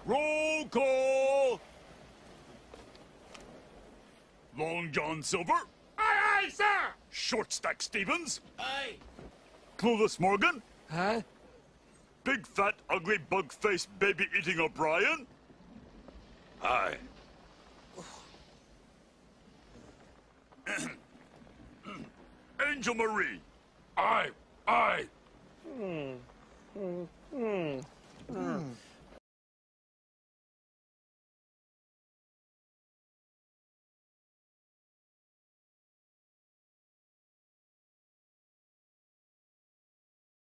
Roll call! Long John Silver. Aye, aye, sir! Short Stack Stevens. Aye. Clueless Morgan. Huh? Big fat ugly bug-faced baby-eating O'Brien. Aye. Angel Marie. Aye. Aye.